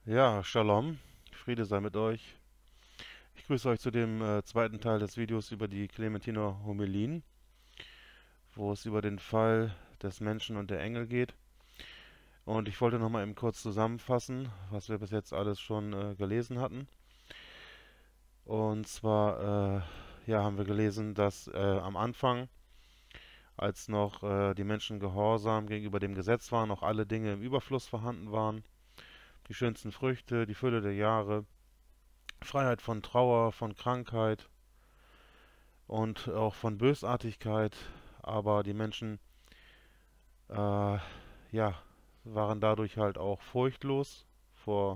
Ja, Shalom, Friede sei mit euch. Ich grüße euch zu dem zweiten Teil des Videos über die Clementiner Homilien, wo es über den Fall des Menschen und der Engel geht. Und ich wollte nochmal eben kurz zusammenfassen, was wir bis jetzt alles schon gelesen hatten. Und zwar ja, haben wir gelesen, dass am Anfang, als noch die Menschen gehorsam gegenüber dem Gesetz waren, noch alle Dinge im Überfluss vorhanden waren. Die schönsten Früchte, die Fülle der Jahre, Freiheit von Trauer, von Krankheit und auch von Bösartigkeit, aber die Menschen äh, ja, waren dadurch halt auch furchtlos vor,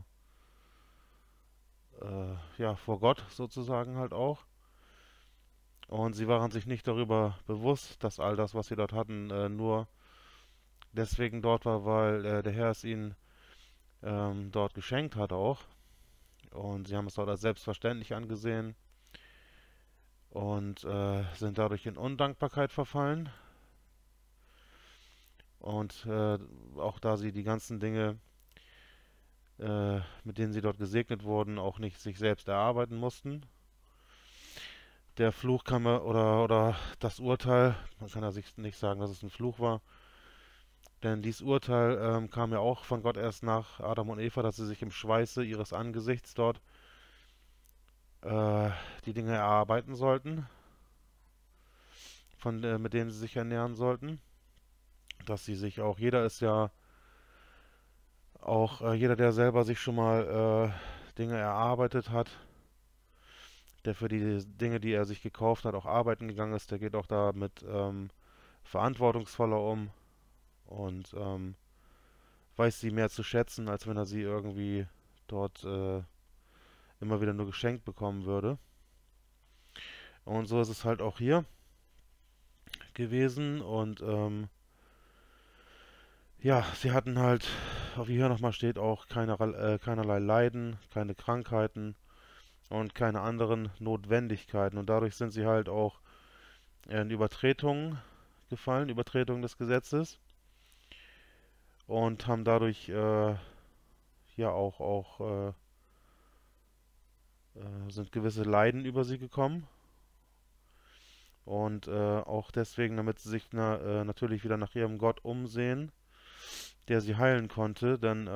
ja, vor Gott sozusagen halt auch. Und sie waren sich nicht darüber bewusst, dass all das, was sie dort hatten, nur deswegen dort war, weil der Herr es ihnen dort geschenkt hat auch. Und sie haben es dort als selbstverständlich angesehen und sind dadurch in Undankbarkeit verfallen. Und auch da sie die ganzen Dinge mit denen sie dort gesegnet wurden, auch nicht sich selbst erarbeiten mussten. Der Fluch kam oder das Urteil, man kann ja sich nicht sagen, dass es ein Fluch war, denn dieses Urteil kam ja auch von Gott erst nach Adam und Eva, dass sie sich im Schweiße ihres Angesichts dort äh, die Dinge erarbeiten sollten, mit denen sie sich ernähren sollten. Dass sie sich auch, jeder ist ja auch, jeder, der selber sich schon mal Dinge erarbeitet hat, der für die Dinge, die er sich gekauft hat, auch arbeiten gegangen ist, der geht auch damit verantwortungsvoller um und weiß sie mehr zu schätzen, als wenn er sie irgendwie dort immer wieder nur geschenkt bekommen würde. Und so ist es halt auch hier gewesen und ja, sie hatten halt, wie hier nochmal steht, auch keinerlei Leiden, keine Krankheiten und keine anderen Notwendigkeiten und dadurch sind sie halt auch in Übertretungen gefallen, Übertretung des Gesetzes und haben dadurch ja sind gewisse Leiden über sie gekommen und auch deswegen, damit sie sich natürlich wieder nach ihrem Gott umsehen, der sie heilen konnte, denn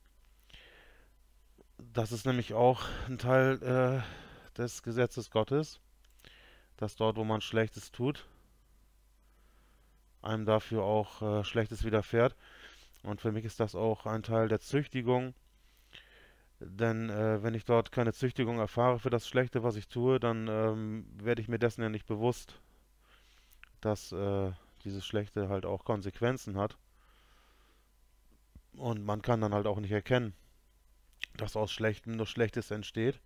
das ist nämlich auch ein Teil des Gesetzes Gottes, dass dort, wo man Schlechtes tut, einem dafür auch Schlechtes widerfährt. Und für mich ist das auch ein Teil der Züchtigung. Denn wenn ich dort keine Züchtigung erfahre für das Schlechte, was ich tue, dann werde ich mir dessen ja nicht bewusst, dass dieses Schlechte halt auch Konsequenzen hat. Und man kann dann halt auch nicht erkennen, dass aus Schlechtem nur Schlechtes entsteht.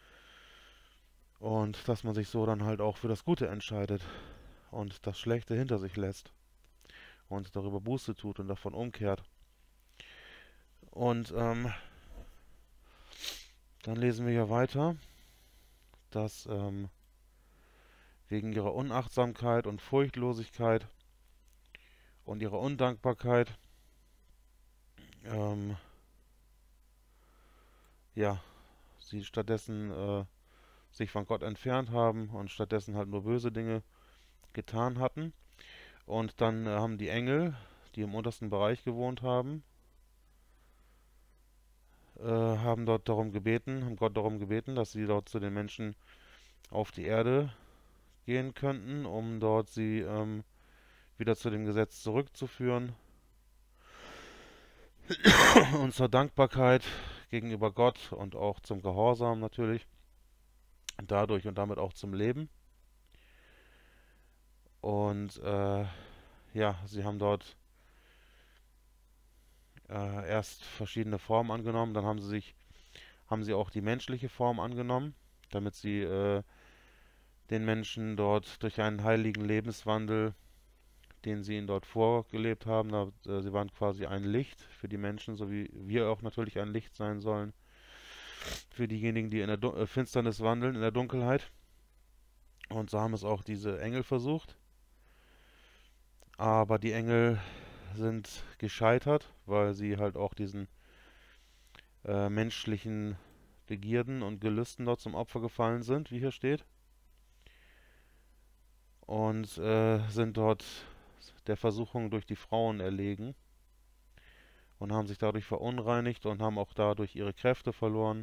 Und dass man sich so dann halt auch für das Gute entscheidet und das Schlechte hinter sich lässt und darüber Buße tut und davon umkehrt. Und dann lesen wir hier weiter, dass wegen ihrer Unachtsamkeit und Furchtlosigkeit und ihrer Undankbarkeit ähm, ja, sie stattdessen sich von Gott entfernt haben und stattdessen halt nur böse Dinge getan hatten. Und dann haben die Engel, die im untersten Bereich gewohnt haben, haben dort darum gebeten, haben Gott darum gebeten, dass sie dort zu den Menschen auf die Erde gehen könnten, um dort sie wieder zu dem Gesetz zurückzuführen und zur Dankbarkeit gegenüber Gott und auch zum Gehorsam natürlich, dadurch und damit auch zum Leben. Und ja, sie haben dort erst verschiedene Formen angenommen, dann haben sie auch die menschliche Form angenommen, damit sie den Menschen dort durch einen heiligen Lebenswandel, den sie ihnen dort vorgelebt haben, sie waren quasi ein Licht für die Menschen, so wie wir auch natürlich ein Licht sein sollen für diejenigen, die in der Finsternis wandeln, in der Dunkelheit. Und so haben es auch diese Engel versucht. Aber die Engel sind gescheitert, weil sie halt auch diesen menschlichen Begierden und Gelüsten dort zum Opfer gefallen sind, wie hier steht, und sind dort der Versuchung durch die Frauen erlegen und haben sich dadurch verunreinigt und haben auch dadurch ihre Kräfte verloren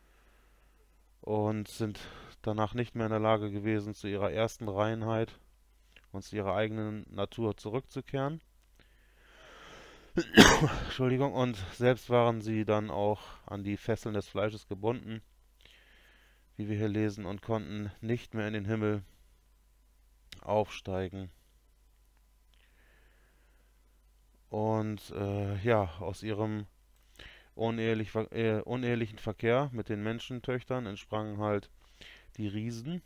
und sind danach nicht mehr in der Lage gewesen, zu ihrer ersten Reinheit und zu ihrer eigenen Natur zurückzukehren. Entschuldigung, und selbst waren sie dann auch an die Fesseln des Fleisches gebunden, wie wir hier lesen, und konnten nicht mehr in den Himmel aufsteigen. Und ja, aus ihrem unehelichen Verkehr mit den Menschentöchtern entsprangen halt die Riesen.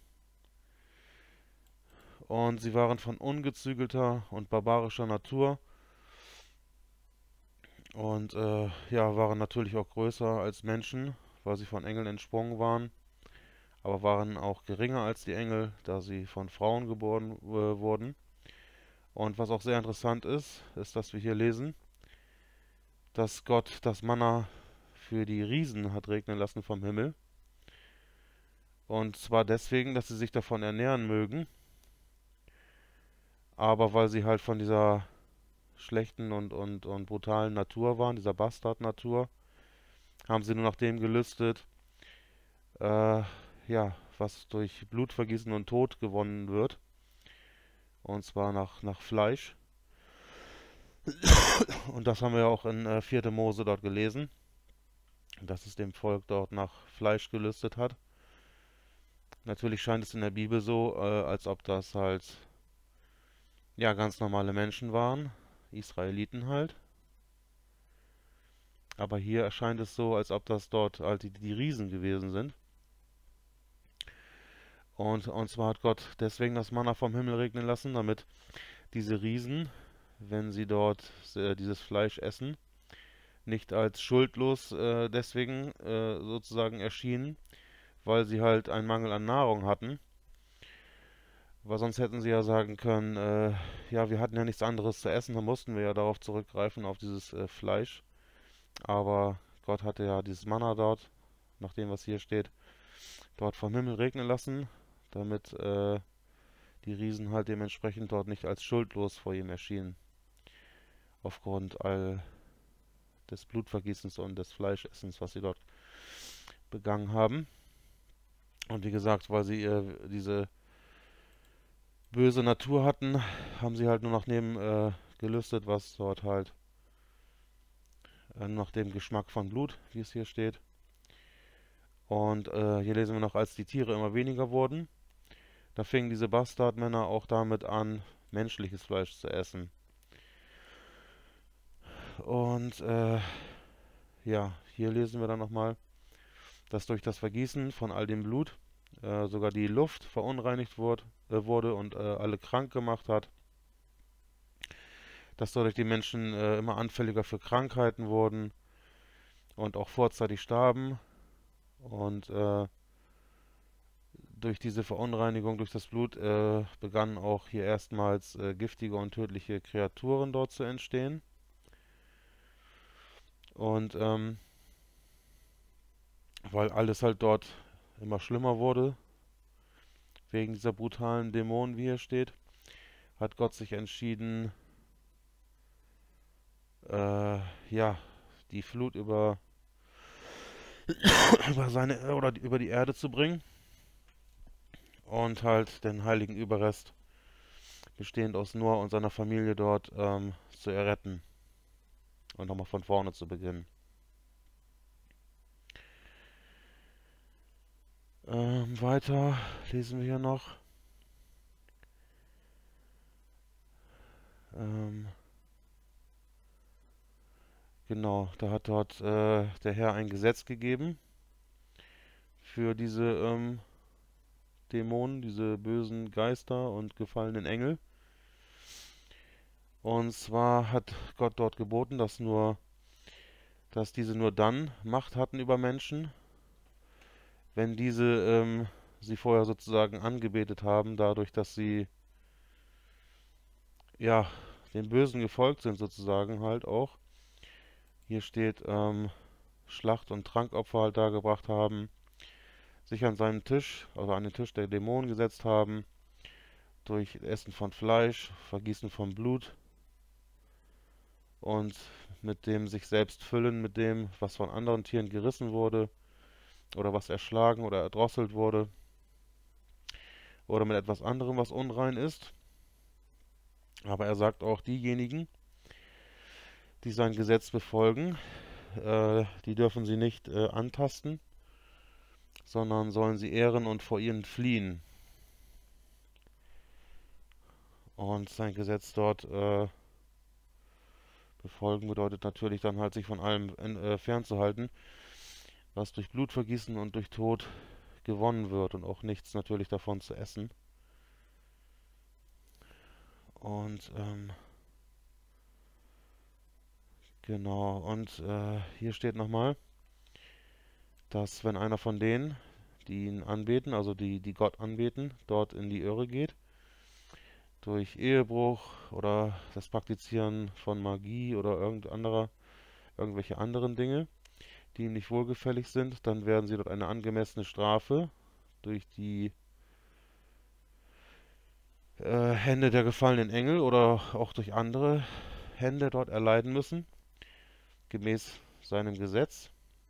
Und sie waren von ungezügelter und barbarischer Natur und ja, waren natürlich auch größer als Menschen, weil sie von Engeln entsprungen waren, aber waren auch geringer als die Engel, da sie von Frauen geboren wurden. Und was auch sehr interessant ist, ist, dass wir hier lesen, dass Gott das Manna für die Riesen hat regnen lassen vom Himmel. Und zwar deswegen, dass sie sich davon ernähren mögen, aber weil sie halt von dieser schlechten und brutalen Natur waren, dieser Bastardnatur, haben sie nur nach dem gelüstet, ja, was durch Blutvergießen und Tod gewonnen wird. Und zwar nach Fleisch. Und das haben wir ja auch in 4. Mose dort gelesen, dass es dem Volk dort nach Fleisch gelüstet hat. Natürlich scheint es in der Bibel so, als ob das halt, ja, ganz normale Menschen waren, Israeliten halt. Aber hier erscheint es so, als ob das dort halt die Riesen gewesen sind. Und zwar hat Gott deswegen das Manna vom Himmel regnen lassen, damit diese Riesen, wenn sie dort dieses Fleisch essen, nicht als schuldlos deswegen sozusagen erschienen, weil sie halt einen Mangel an Nahrung hatten. Weil sonst hätten sie ja sagen können, ja, wir hatten ja nichts anderes zu essen, dann mussten wir ja darauf zurückgreifen, auf dieses Fleisch. Aber Gott hatte ja dieses Manna dort, nach dem, was hier steht, dort vom Himmel regnen lassen, damit die Riesen halt dementsprechend dort nicht als schuldlos vor ihm erschienen. Aufgrund all des Blutvergießens und des Fleischessens, was sie dort begangen haben. Und wie gesagt, weil sie diese böse Natur hatten, haben sie halt nur nach dem gelüstet, was dort halt nach dem Geschmack von Blut, wie es hier steht. Und hier lesen wir noch, als die Tiere immer weniger wurden, da fingen diese Bastardmänner auch damit an, menschliches Fleisch zu essen. Und ja, hier lesen wir dann nochmal, dass durch das Vergießen von all dem Blut sogar die Luft verunreinigt wurde und alle krank gemacht hat. Dass dadurch die Menschen immer anfälliger für Krankheiten wurden und auch vorzeitig starben. Und durch diese Verunreinigung durch das Blut begannen auch hier erstmals giftige und tödliche Kreaturen dort zu entstehen. Und weil alles halt dort immer schlimmer wurde, wegen dieser brutalen Dämonen, wie hier steht, hat Gott sich entschieden, ja, die Flut über über die Erde zu bringen und halt den heiligen Überrest, bestehend aus Noah und seiner Familie dort, zu erretten und nochmal von vorne zu beginnen. Weiter lesen wir hier noch. Genau, da hat dort der Herr ein Gesetz gegeben für diese Dämonen, diese bösen Geister und gefallenen Engel. Und zwar hat Gott dort geboten, dass diese nur dann Macht hatten über Menschen, wenn diese sie vorher sozusagen angebetet haben, dadurch, dass sie ja dem Bösen gefolgt sind sozusagen halt auch. Hier steht, Schlacht- und Trankopfer halt dargebracht haben, sich an seinen Tisch, also an den Tisch der Dämonen gesetzt haben, durch Essen von Fleisch, Vergießen von Blut und mit dem sich selbst füllen, mit dem, was von anderen Tieren gerissen wurde oder was erschlagen oder erdrosselt wurde oder mit etwas anderem, was unrein ist. Aber er sagt auch, diejenigen, die sein Gesetz befolgen, die dürfen sie nicht antasten, sondern sollen sie ehren und vor ihnen fliehen. Und sein Gesetz dort befolgen bedeutet natürlich dann halt, sich von allem fernzuhalten, was durch Blutvergießen und durch Tod gewonnen wird und auch nichts natürlich davon zu essen. Und genau, und hier steht nochmal, dass wenn einer von denen, die ihn anbeten, also die Gott anbeten, dort in die Irre geht, durch Ehebruch oder das Praktizieren von Magie oder irgendwelche anderen Dinge, die ihm nicht wohlgefällig sind, dann werden sie dort eine angemessene Strafe durch die Hände der gefallenen Engel oder auch durch andere Hände dort erleiden müssen, gemäß seinem Gesetz.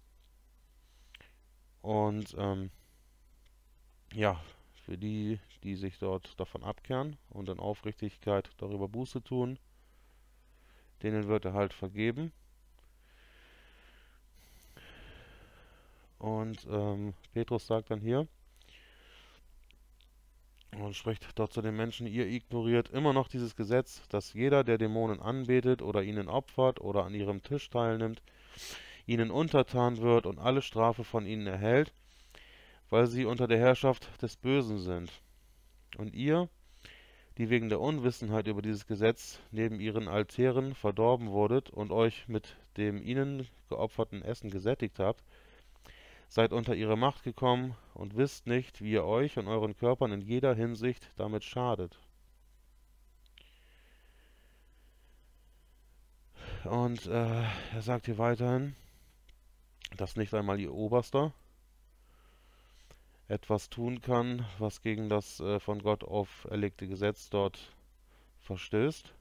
Und ja, für die, die sich dort davon abkehren und in Aufrichtigkeit darüber Buße tun, denen wird er halt vergeben. Und Petrus sagt dann hier und spricht dort zu den Menschen, ihr ignoriert immer noch dieses Gesetz, dass jeder, der Dämonen anbetet oder ihnen opfert oder an ihrem Tisch teilnimmt, ihnen untertan wird und alle Strafe von ihnen erhält, weil sie unter der Herrschaft des Bösen sind. Und ihr, die wegen der Unwissenheit über dieses Gesetz neben ihren Altären verdorben wurdet und euch mit dem ihnen geopferten Essen gesättigt habt, seid unter ihre Macht gekommen und wisst nicht, wie ihr euch und euren Körpern in jeder Hinsicht damit schadet. Und er sagt hier weiterhin, dass nicht einmal ihr Oberster etwas tun kann, was gegen das von Gott auferlegte Gesetz dort verstößt.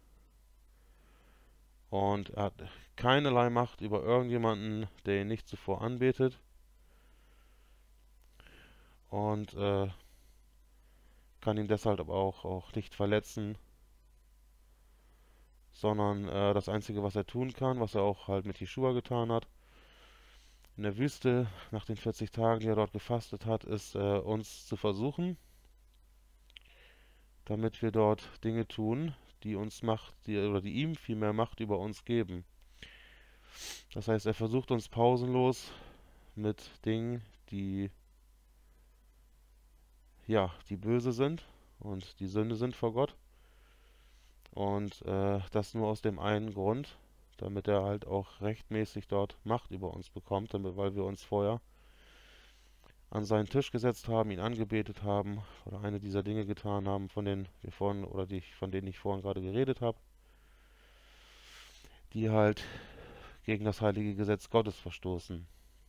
Und er hat keinerlei Macht über irgendjemanden, der ihn nicht zuvor anbetet. Und kann ihn deshalb aber auch nicht verletzen, sondern das Einzige, was er tun kann, was er auch halt mit Jeschua getan hat, in der Wüste nach den 40 Tagen, die er dort gefastet hat, ist uns zu versuchen, damit wir dort Dinge tun, die uns Macht, die ihm viel mehr Macht über uns geben. Das heißt, er versucht uns pausenlos mit Dingen, die ja, die böse sind und die Sünde sind vor Gott. Und das nur aus dem einen Grund, damit er halt auch rechtmäßig dort Macht über uns bekommt, weil wir uns vorher an seinen Tisch gesetzt haben, ihn angebetet haben oder eine dieser Dinge getan haben, von denen von denen ich vorhin gerade geredet habe, die halt gegen das heilige Gesetz Gottes verstoßen.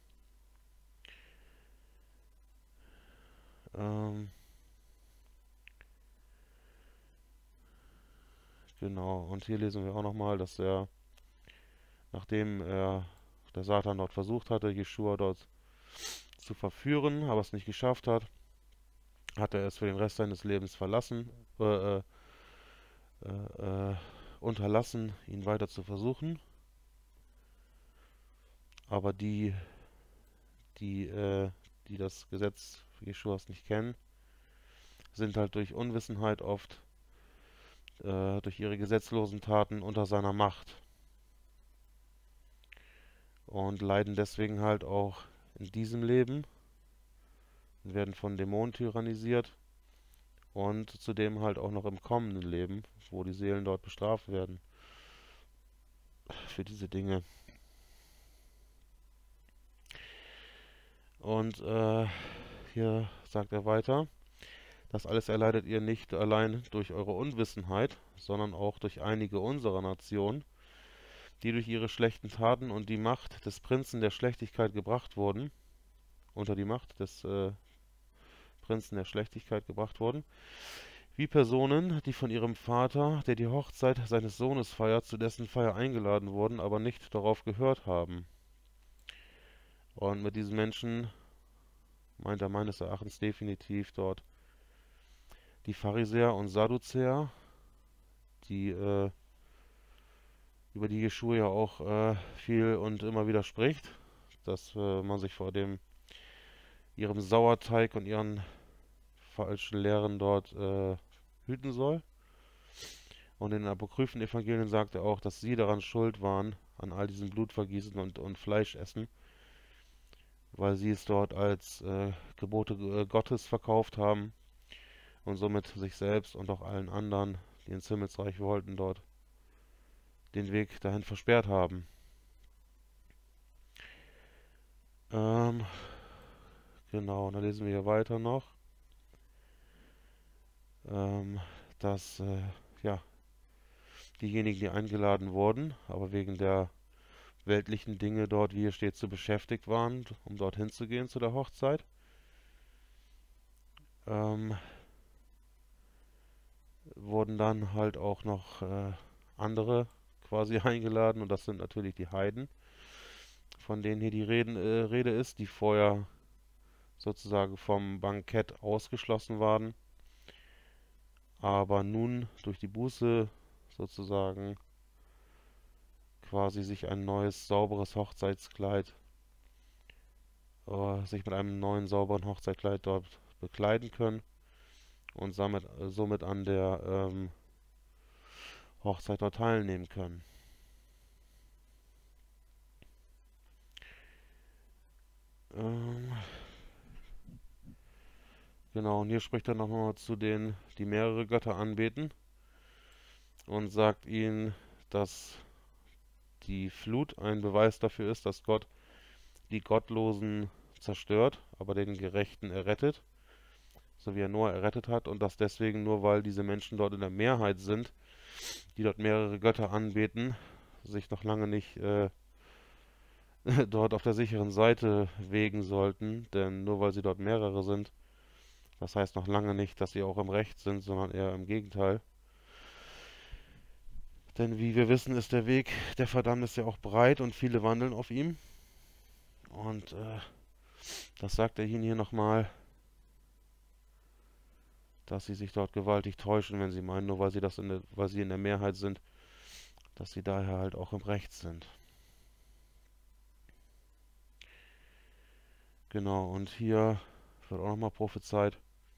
Genau, und hier lesen wir auch nochmal, dass nachdem der Satan dort versucht hatte, Jeschua dort zu verführen, aber es nicht geschafft hat, hat er es für den Rest seines Lebens unterlassen, ihn weiter zu versuchen. Aber die das Gesetz Jeschuas nicht kennen, sind halt durch Unwissenheit oft durch ihre gesetzlosen Taten unter seiner Macht und leiden deswegen halt auch in diesem Leben, werden von Dämonen tyrannisiert und zudem halt auch noch im kommenden Leben, wo die Seelen dort bestraft werden für diese Dinge. Und hier sagt er weiter, das alles erleidet ihr nicht allein durch eure Unwissenheit, sondern auch durch einige unserer Nation, die durch ihre schlechten Taten und die Macht des Prinzen der Schlechtigkeit gebracht wurden, unter die Macht des Prinzen der Schlechtigkeit gebracht wurden, wie Personen, die von ihrem Vater, der die Hochzeit seines Sohnes feiert, zu dessen Feier eingeladen wurden, aber nicht darauf gehört haben. Und mit diesen Menschen meint er meines Erachtens definitiv dort die Pharisäer und Sadduzäer, die über die Jeschua ja auch viel und immer wieder spricht, dass man sich vor ihrem Sauerteig und ihren falschen Lehren dort hüten soll. Und in den apokryphen Evangelien sagt er auch, dass sie daran schuld waren, an all diesem Blutvergießen und Fleischessen, weil sie es dort als Gebote Gottes verkauft haben und somit sich selbst und auch allen anderen, die ins Himmelsreich wollten, dort den Weg dahin versperrt haben. Genau, und dann lesen wir hier weiter noch, dass ja, diejenigen, die eingeladen wurden, aber wegen der weltlichen Dinge dort, wie hier steht, so beschäftigt waren, um dorthin zu gehen zu der Hochzeit, wurden dann halt auch noch andere quasi eingeladen, und das sind natürlich die Heiden, von denen hier die Rede ist, die vorher sozusagen vom Bankett ausgeschlossen waren, aber nun durch die Buße sozusagen quasi sich ein neues, sauberes Hochzeitskleid, sich mit einem neuen, sauberen Hochzeitskleid dort bekleiden können und somit an der Hochzeit dort teilnehmen können. Genau, und hier spricht er nochmal zu denen, die mehrere Götter anbeten, und sagt ihnen, dass die Flut ein Beweis dafür ist, dass Gott die Gottlosen zerstört, aber den Gerechten errettet, so wie er Noah errettet hat, und dass deswegen, nur weil diese Menschen dort in der Mehrheit sind, die dort mehrere Götter anbeten, sich noch lange nicht dort auf der sicheren Seite wägen sollten, denn nur weil sie dort mehrere sind, das heißt noch lange nicht, dass sie auch im Recht sind, sondern eher im Gegenteil. Denn wie wir wissen, ist der Weg der Verdammnis ja auch breit und viele wandeln auf ihm. Und das sagt er Ihnen hier nochmal, dass sie sich dort gewaltig täuschen, wenn sie meinen, nur weil sie in der Mehrheit sind, dass sie daher halt auch im Recht sind. Genau, und hier wird auch nochmal prophezeit,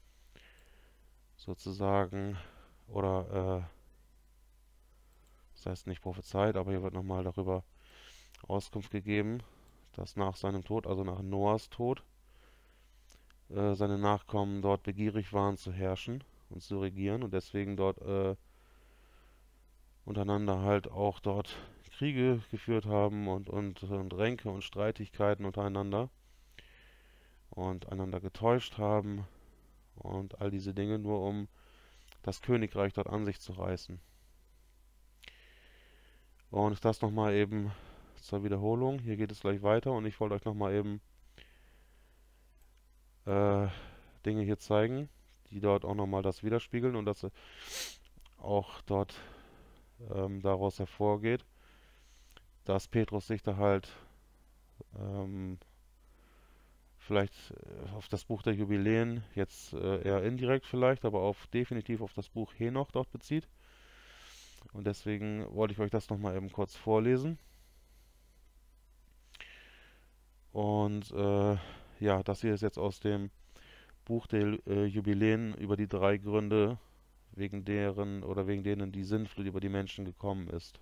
sozusagen, oder das heißt nicht prophezeit, aber hier wird nochmal darüber Auskunft gegeben, dass nach seinem Tod, also nach Noahs Tod, seine Nachkommen dort begierig waren zu herrschen und zu regieren und deswegen dort untereinander halt auch dort Kriege geführt haben und Ränke und Streitigkeiten untereinander und einander getäuscht haben und all diese Dinge, nur um das Königreich dort an sich zu reißen. Und das nochmal eben zur Wiederholung. Hier geht es gleich weiter und ich wollte euch nochmal eben Dinge hier zeigen, die dort auch nochmal das widerspiegeln und dass auch dort daraus hervorgeht, dass Petrus sich da halt vielleicht auf das Buch der Jubiläen jetzt eher indirekt vielleicht, aber definitiv auf das Buch Henoch dort bezieht. Und deswegen wollte ich euch das nochmal eben kurz vorlesen. Und ja, das hier ist jetzt aus dem Buch der Jubiläen über die 3 Gründe, wegen denen die Sintflut über die Menschen gekommen ist.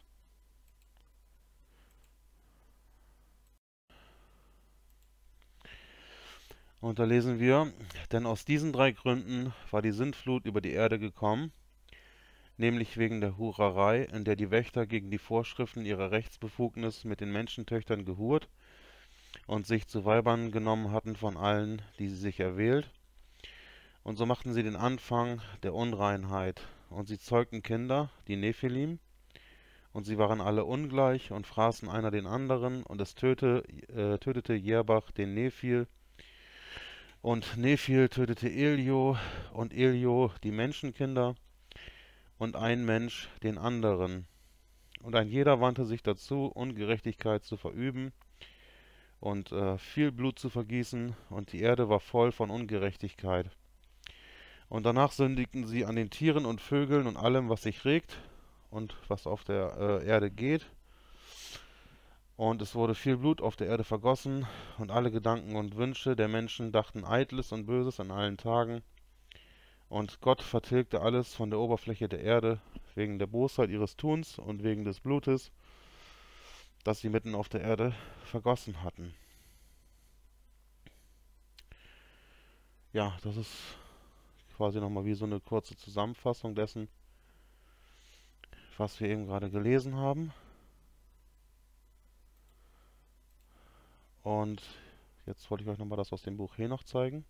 Und da lesen wir, denn aus diesen 3 Gründen war die Sintflut über die Erde gekommen, nämlich wegen der Hurerei, in der die Wächter gegen die Vorschriften ihrer Rechtsbefugnis mit den Menschentöchtern gehurt und sich zu Weibern genommen hatten von allen, die sie sich erwählt. Und so machten sie den Anfang der Unreinheit, und sie zeugten Kinder, die Nephilim, Und sie waren alle ungleich und fraßen einer den anderen, und es tötete Jerbach den Nephil, und Nephil tötete Elio, und Elio die Menschenkinder, und ein Mensch den anderen. Und ein jeder wandte sich dazu, Ungerechtigkeit zu verüben und viel Blut zu vergießen, und die Erde war voll von Ungerechtigkeit. Und danach sündigten sie an den Tieren und Vögeln und allem, was sich regt und was auf der Erde geht. Und es wurde viel Blut auf der Erde vergossen, und alle Gedanken und Wünsche der Menschen dachten Eitles und Böses an allen Tagen. Und Gott vertilgte alles von der Oberfläche der Erde, wegen der Bosheit ihres Tuns und wegen des Blutes, das sie mitten auf der Erde vergossen hatten. Ja, das ist quasi nochmal wie so eine kurze Zusammenfassung dessen, was wir eben gerade gelesen haben. Und jetzt wollte ich euch nochmal das aus dem Buch Henoch zeigen.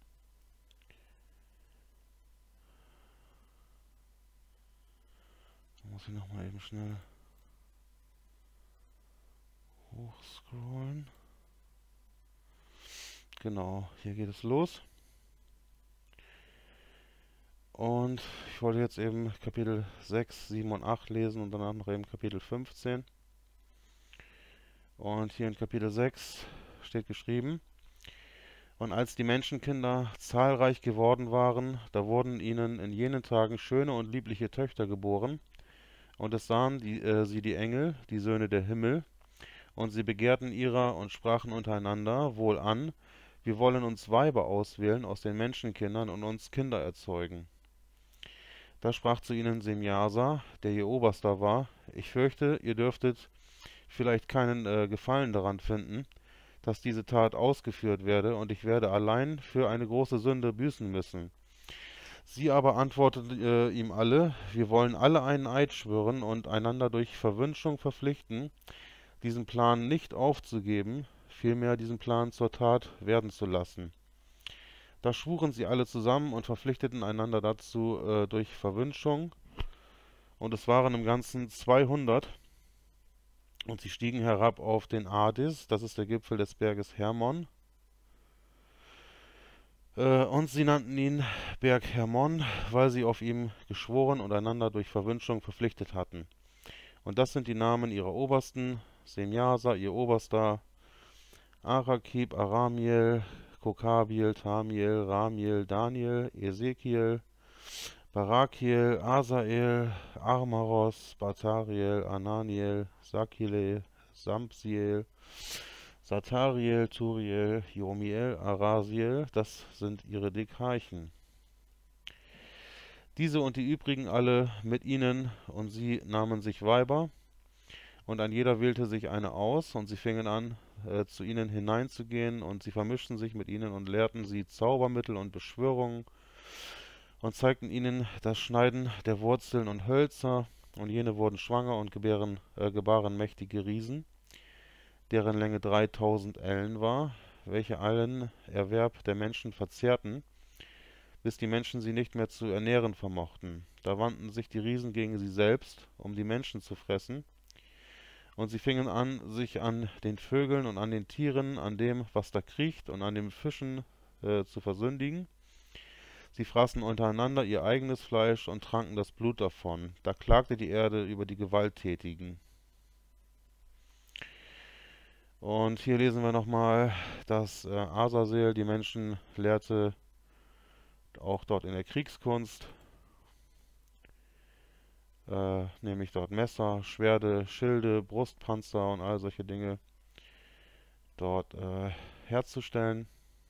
Da muss ich nochmal eben schnell hochscrollen. Genau, hier geht es los. Und ich wollte jetzt eben Kapitel 6, 7 und 8 lesen und danach noch eben Kapitel 15. Und hier in Kapitel 6 steht geschrieben: Und als die Menschenkinder zahlreich geworden waren, da wurden ihnen in jenen Tagen schöne und liebliche Töchter geboren. Und es sahen sie die Engel, die Söhne der Himmel, und sie begehrten ihrer und sprachen untereinander wohlan: Wir wollen uns Weiber auswählen aus den Menschenkindern und uns Kinder erzeugen. Da sprach zu ihnen Semjasa, der ihr Oberster war: Ich fürchte, ihr dürftet vielleicht keinen Gefallen daran finden, dass diese Tat ausgeführt werde, und ich werde allein für eine große Sünde büßen müssen. Sie aber antworteten ihm alle: Wir wollen alle einen Eid schwören und einander durch Verwünschung verpflichten, diesen Plan nicht aufzugeben, vielmehr diesen Plan zur Tat werden zu lassen. Da schwuren sie alle zusammen und verpflichteten einander dazu durch Verwünschung, und es waren im Ganzen 200, und sie stiegen herab auf den Adis, das ist der Gipfel des Berges Hermon, und sie nannten ihn Berg Hermon, weil sie auf ihm geschworen und einander durch Verwünschung verpflichtet hatten. Und das sind die Namen ihrer Obersten: Semjasa, ihr Oberster, Arakib, Aramiel, Kokabiel, Tamiel, Ramiel, Daniel, Ezekiel, Barakiel, Asael, Armaros, Batariel, Ananiel, Sakile, Sampsiel, Satariel, Turiel, Jomiel, Arasiel, das sind ihre Dekarchen. Diese und die übrigen alle mit ihnen, und sie nahmen sich Weiber, und ein jeder wählte sich eine aus, und sie fingen an, zu ihnen hineinzugehen, und sie vermischten sich mit ihnen und lehrten sie Zaubermittel und Beschwörungen und zeigten ihnen das Schneiden der Wurzeln und Hölzer, und jene wurden schwanger und gebaren mächtige Riesen, deren Länge 3000 Ellen war, welche allen Erwerb der Menschen verzehrten, bis die Menschen sie nicht mehr zu ernähren vermochten. Da wandten sich die Riesen gegen sie selbst, um die Menschen zu fressen, und sie fingen an, sich an den Vögeln und an den Tieren, an dem, was da kriecht, und an den Fischen zu versündigen. Sie fraßen untereinander ihr eigenes Fleisch und tranken das Blut davon. Da klagte die Erde über die Gewalttätigen. Und hier lesen wir nochmal, dass Asazel die Menschen lehrte, auch dort in der Kriegskunst, nämlich dort Messer, Schwerte, Schilde, Brustpanzer und all solche Dinge dort herzustellen.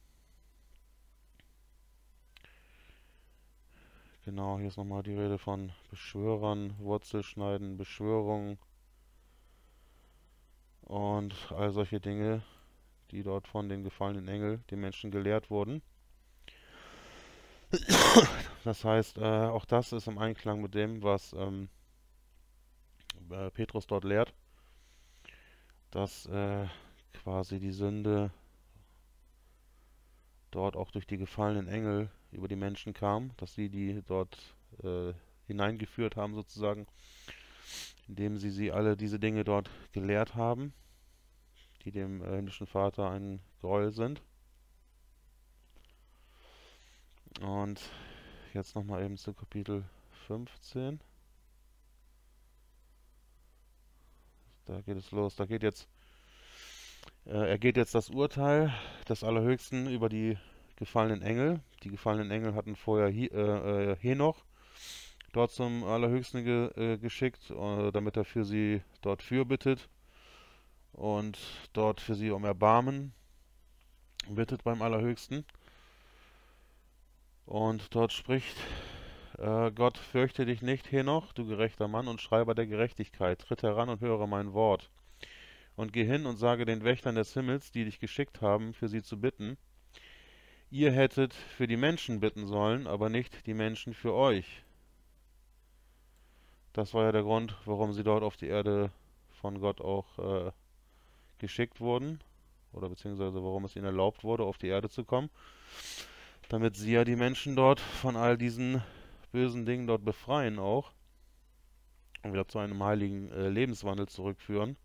Genau, hier ist nochmal die Rede von Beschwörern, Wurzelschneiden, Beschwörung und all solche Dinge, die dort von den gefallenen Engeln den Menschen gelehrt wurden. Das heißt, auch das ist im Einklang mit dem, was Petrus dort lehrt, dass quasi die Sünde dort auch durch die gefallenen Engel über die Menschen kam, dass sie die dort hineingeführt haben sozusagen indem sie alle diese Dinge dort gelehrt haben, die dem himmlischen Vater ein Gräuel sind. Und jetzt nochmal eben zu Kapitel 15. Da geht es los. Ergeht jetzt das Urteil des Allerhöchsten über die gefallenen Engel. Die gefallenen Engel hatten vorher Henoch dort zum Allerhöchsten geschickt, damit er für sie dort fürbittet und dort für sie um Erbarmen bittet beim Allerhöchsten. Und dort spricht Gott: Fürchte dich nicht, Henoch, du gerechter Mann und Schreiber der Gerechtigkeit, tritt heran und höre mein Wort. Und geh hin und sage den Wächtern des Himmels, die dich geschickt haben, für sie zu bitten: Ihr hättet für die Menschen bitten sollen, aber nicht die Menschen für euch. Das war ja der Grund, warum sie dort auf die Erde von Gott auch geschickt wurden, oder beziehungsweise warum es ihnen erlaubt wurde, auf die Erde zu kommen, damit sie ja die Menschen dort von all diesen bösen Dingen dort befreien auch und wieder zu einem heiligen Lebenswandel zurückführen.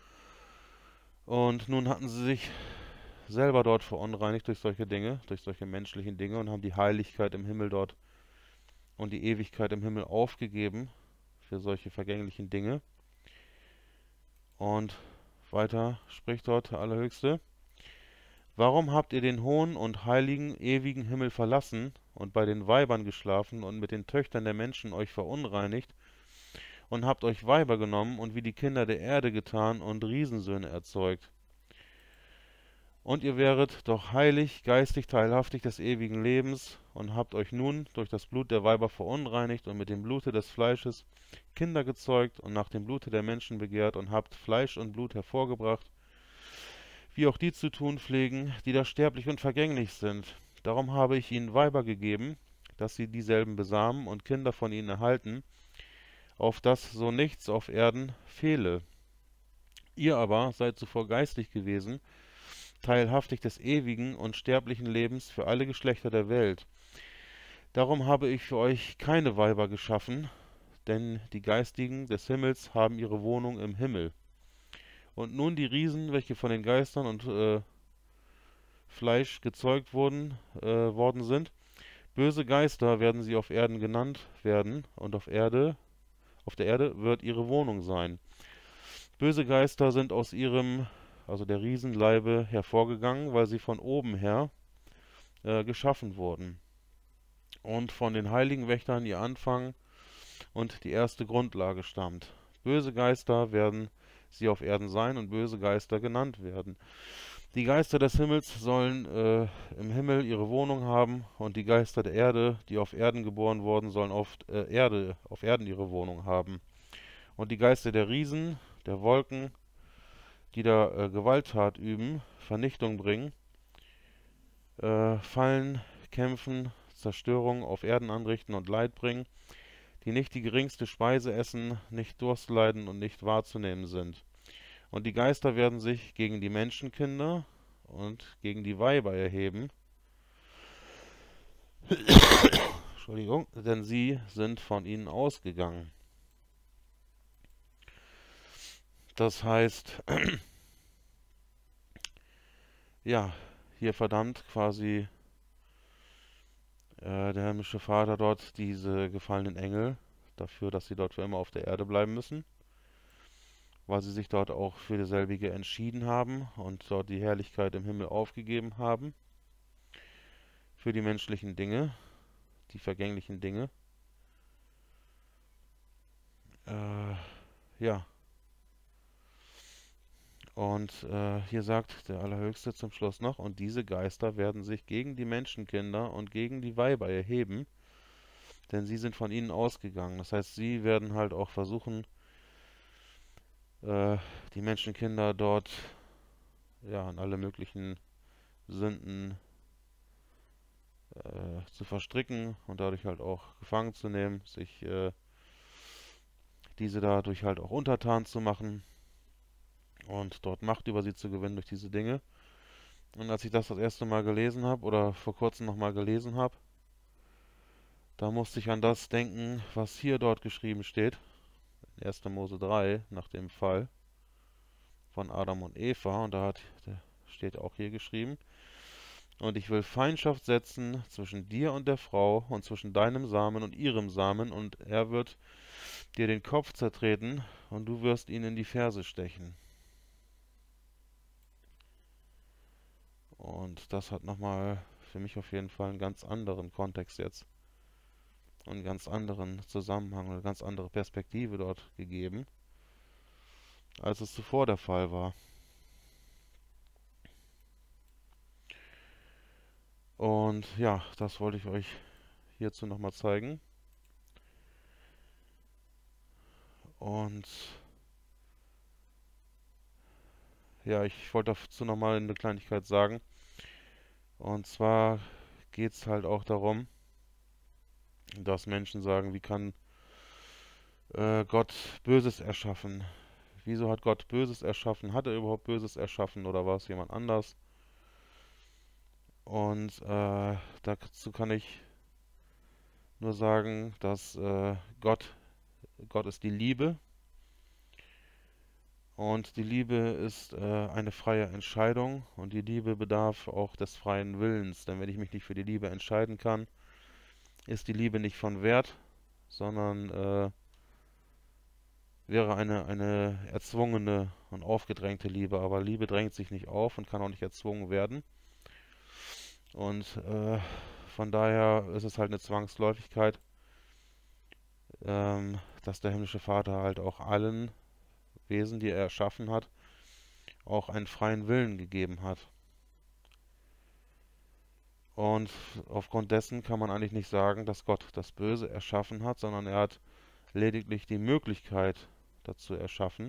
Und nun hatten sie sich selber dort verunreinigt durch solche Dinge, durch solche menschlichen Dinge, und haben die Heiligkeit im Himmel dort und die Ewigkeit im Himmel aufgegeben für solche vergänglichen Dinge. Und weiter spricht dort der Allerhöchste: Warum habt ihr den hohen und heiligen, ewigen Himmel verlassen und bei den Weibern geschlafen und mit den Töchtern der Menschen euch verunreinigt und habt euch Weiber genommen und wie die Kinder der Erde getan und Riesensöhne erzeugt? Und ihr wäret doch heilig, geistig, teilhaftig des ewigen Lebens und habt euch nun durch das Blut der Weiber verunreinigt und mit dem Blute des Fleisches Kinder gezeugt und nach dem Blute der Menschen begehrt und habt Fleisch und Blut hervorgebracht, wie auch die zu tun pflegen, die da sterblich und vergänglich sind. Darum habe ich ihnen Weiber gegeben, dass sie dieselben besamen und Kinder von ihnen erhalten, auf dass so nichts auf Erden fehle. Ihr aber seid zuvor geistig gewesen, teilhaftig des ewigen und sterblichen Lebens für alle Geschlechter der Welt. Darum habe ich für euch keine Weiber geschaffen, denn die Geistigen des Himmels haben ihre Wohnung im Himmel. Und nun die Riesen, welche von den Geistern und Fleisch gezeugt worden sind, böse Geister werden sie auf Erden genannt werden, und auf der Erde wird ihre Wohnung sein. Böse Geister sind aus ihrem, also der Riesenleibe, hervorgegangen, weil sie von oben her geschaffen wurden. Und von den heiligen Wächtern ihr Anfang und die erste Grundlage stammt. Böse Geister werden sie auf Erden sein und böse Geister genannt werden. Die Geister des Himmels sollen im Himmel ihre Wohnung haben, und die Geister der Erde, die auf Erden geboren wurden, sollen auf Erden ihre Wohnung haben. Und die Geister der Riesen, der Wolken, die da Gewalttat üben, Vernichtung bringen, Fallen, kämpfen, Zerstörung auf Erden anrichten und Leid bringen, die nicht die geringste Speise essen, nicht Durst leiden und nicht wahrzunehmen sind. Und die Geister werden sich gegen die Menschenkinder und gegen die Weiber erheben. Entschuldigung, denn sie sind von ihnen ausgegangen. Das heißt, ja, hier verdammt quasi der himmlische Vater dort diese gefallenen Engel dafür, dass sie dort für immer auf der Erde bleiben müssen, weil sie sich dort auch für dieselbige entschieden haben und dort die Herrlichkeit im Himmel aufgegeben haben für die menschlichen Dinge, die vergänglichen Dinge. Ja. Und hier sagt der Allerhöchste zum Schluss noch: Und diese Geister werden sich gegen die Menschenkinder und gegen die Weiber erheben, denn sie sind von ihnen ausgegangen. Das heißt, sie werden halt auch versuchen, die Menschenkinder dort ja in alle möglichen Sünden zu verstricken und dadurch halt auch gefangen zu nehmen, sich diese dadurch halt auch untertan zu machen und dort Macht über sie zu gewinnen durch diese Dinge. Und als ich das erste Mal gelesen habe oder vor kurzem nochmal gelesen habe, da musste ich an das denken, was hier dort geschrieben steht. in 1. Mose 3, nach dem Fall von Adam und Eva. Und da steht auch hier geschrieben: Und ich will Feindschaft setzen zwischen dir und der Frau und zwischen deinem Samen und ihrem Samen, und er wird dir den Kopf zertreten und du wirst ihn in die Ferse stechen. Und das hat nochmal für mich auf jeden Fall einen ganz anderen Kontext jetzt und einen ganz anderen Zusammenhang, eine ganz andere Perspektive dort gegeben, als es zuvor der Fall war. Und ja, das wollte ich euch hierzu nochmal zeigen. Und ja, ich wollte dazu nochmal eine Kleinigkeit sagen. Und zwar geht es halt auch darum, dass Menschen sagen, wie kann Gott Böses erschaffen? Wieso hat Gott Böses erschaffen? Hat er überhaupt Böses erschaffen oder war es jemand anders? Und dazu kann ich nur sagen, dass Gott ist die Liebe. Und die Liebe ist eine freie Entscheidung und die Liebe bedarf auch des freien Willens. Denn wenn ich mich nicht für die Liebe entscheiden kann, ist die Liebe nicht von Wert, sondern wäre eine erzwungene und aufgedrängte Liebe. Aber Liebe drängt sich nicht auf und kann auch nicht erzwungen werden. Und von daher ist es halt eine Zwangsläufigkeit, dass der himmlische Vater halt auch allen Wesen, die er erschaffen hat, auch einen freien Willen gegeben hat. Und aufgrund dessen kann man eigentlich nicht sagen, dass Gott das Böse erschaffen hat, sondern er hat lediglich die Möglichkeit dazu erschaffen.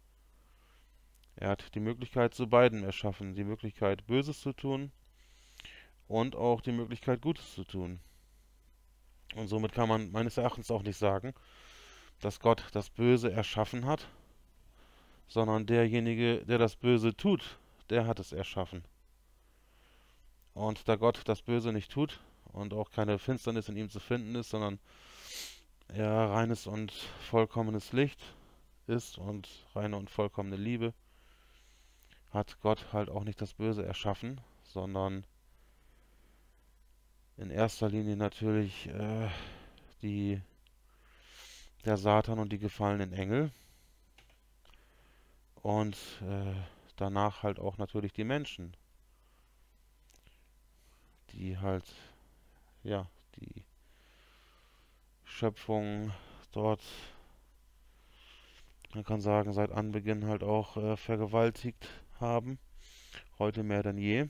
Er hat die Möglichkeit zu beidem erschaffen, die Möglichkeit Böses zu tun und auch die Möglichkeit Gutes zu tun. Und somit kann man meines Erachtens auch nicht sagen, dass Gott das Böse erschaffen hat, sondern derjenige, der das Böse tut, der hat es erschaffen. Und da Gott das Böse nicht tut und auch keine Finsternis in ihm zu finden ist, sondern er reines und vollkommenes Licht ist und reine und vollkommene Liebe, hat Gott halt auch nicht das Böse erschaffen, sondern in erster Linie natürlich der Satan und die gefallenen Engel und danach halt auch natürlich die Menschen, die halt, ja, die Schöpfung dort, man kann sagen, seit Anbeginn halt auch vergewaltigt haben, heute mehr denn je.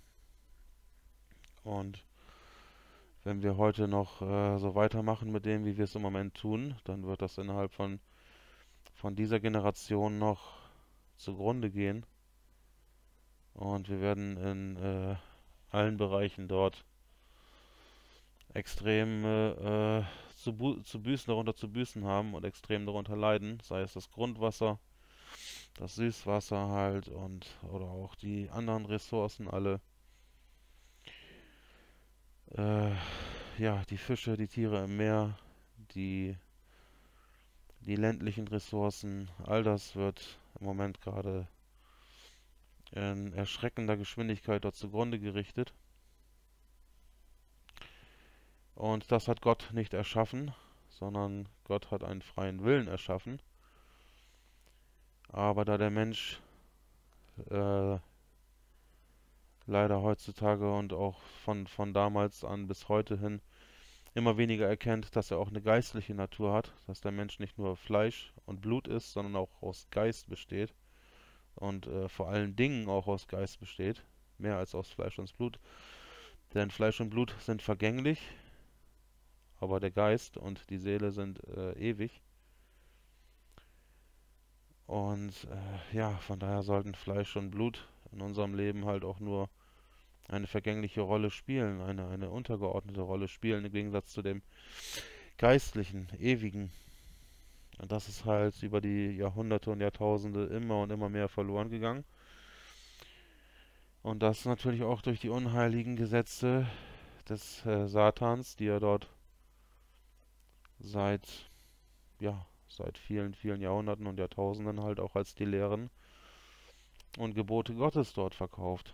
Und wenn wir heute noch so weitermachen mit dem, wie wir es im Moment tun, dann wird das innerhalb von dieser Generation noch zugrunde gehen. Und wir werden in allen Bereichen dort extrem darunter zu büßen haben und extrem darunter leiden, sei es das Grundwasser, das Süßwasser halt oder auch die anderen Ressourcen alle. Ja, die Fische, die Tiere im Meer, die ländlichen Ressourcen, all das wird im Moment gerade in erschreckender Geschwindigkeit dort zugrunde gerichtet. Und das hat Gott nicht erschaffen, sondern Gott hat einen freien Willen erschaffen. Aber da der Mensch leider heutzutage und auch von damals an bis heute hin immer weniger erkennt, dass er auch eine geistliche Natur hat, dass der Mensch nicht nur Fleisch und Blut ist, sondern auch aus Geist besteht und vor allen Dingen auch aus Geist besteht, mehr als aus Fleisch und Blut. Denn Fleisch und Blut sind vergänglich, aber der Geist und die Seele sind ewig. Und ja, von daher sollten Fleisch und Blut in unserem Leben halt auch nur eine vergängliche Rolle spielen, eine untergeordnete Rolle spielen, im Gegensatz zu dem Geistlichen, Ewigen. Und das ist halt über die Jahrhunderte und Jahrtausende immer und immer mehr verloren gegangen. Und das natürlich auch durch die unheiligen Gesetze des Satans, die er dort seit seit vielen, vielen Jahrhunderten und Jahrtausenden halt auch als die Lehren und Gebote Gottes dort verkauft.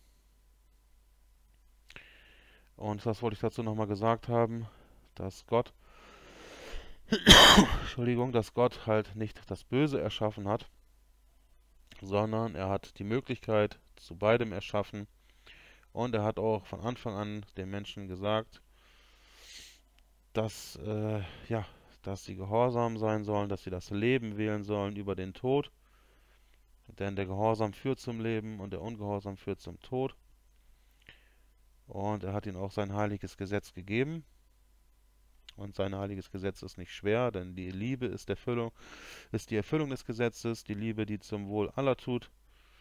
Und das wollte ich dazu nochmal gesagt haben, dass Gott, Entschuldigung, dass Gott halt nicht das Böse erschaffen hat, sondern er hat die Möglichkeit zu beidem erschaffen und er hat auch von Anfang an den Menschen gesagt, dass, ja, dass sie gehorsam sein sollen, dass sie das Leben wählen sollen über den Tod, denn der Gehorsam führt zum Leben und der Ungehorsam führt zum Tod. Und er hat ihnen auch sein heiliges Gesetz gegeben. Und sein heiliges Gesetz ist nicht schwer, denn die Liebe ist die Erfüllung des Gesetzes, die Liebe, die zum Wohl aller tut.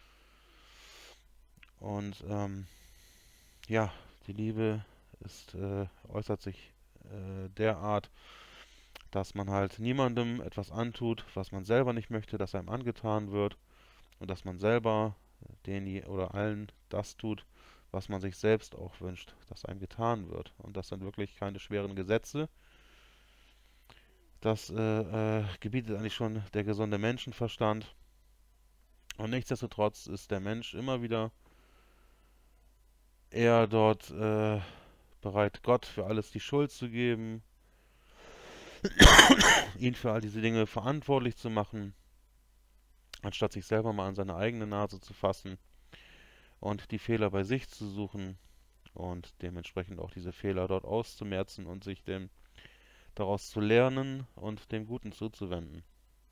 Und ja, die Liebe äußert sich derart, dass man halt niemandem etwas antut, was man selber nicht möchte, dass einem angetan wird, und dass man selber den oder allen das tut, was man sich selbst auch wünscht, dass einem getan wird. Und das sind wirklich keine schweren Gesetze. Das gebietet eigentlich schon der gesunde Menschenverstand. Und nichtsdestotrotz ist der Mensch immer wieder eher dort bereit, Gott für alles die Schuld zu geben, ihn für all diese Dinge verantwortlich zu machen, anstatt sich selber mal an seine eigene Nase zu fassen und die Fehler bei sich zu suchen und dementsprechend auch diese Fehler dort auszumerzen und sich daraus zu lernen und dem Guten zuzuwenden.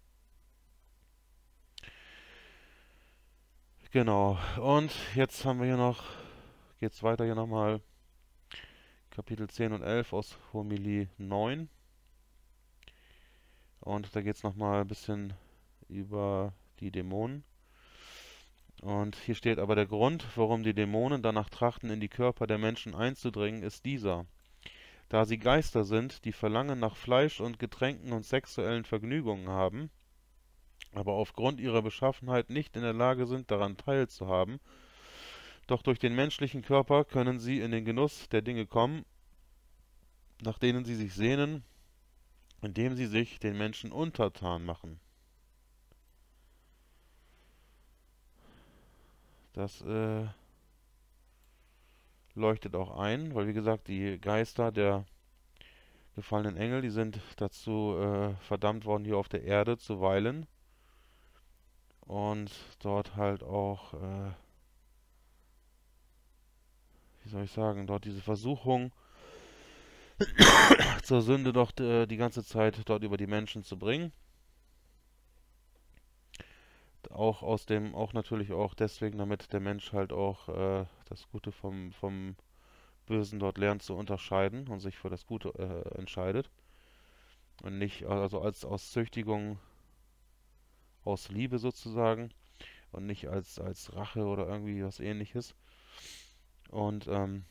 Genau, und jetzt haben wir hier noch, geht's weiter hier nochmal, Kapitel 10 und 11 aus Homilie 9. Und da geht es nochmal ein bisschen über die Dämonen. Und hier steht aber: Der Grund, warum die Dämonen danach trachten, in die Körper der Menschen einzudringen, ist dieser: Da sie Geister sind, die Verlangen nach Fleisch und Getränken und sexuellen Vergnügungen haben, aber aufgrund ihrer Beschaffenheit nicht in der Lage sind, daran teilzuhaben, doch durch den menschlichen Körper können sie in den Genuss der Dinge kommen, nach denen sie sich sehnen, indem sie sich den Menschen untertan machen. Das leuchtet auch ein, weil wie gesagt, die Geister der gefallenen Engel, die sind dazu verdammt worden, hier auf der Erde zu weilen und dort halt auch, wie soll ich sagen, dort diese Versuchung zur Sünde doch die ganze Zeit dort über die Menschen zu bringen. Auch natürlich auch deswegen, damit der Mensch halt auch das Gute vom Bösen dort lernt zu unterscheiden und sich für das Gute entscheidet. Und nicht, also aus Züchtigung, aus Liebe sozusagen und nicht als Rache oder irgendwie was ähnliches. Und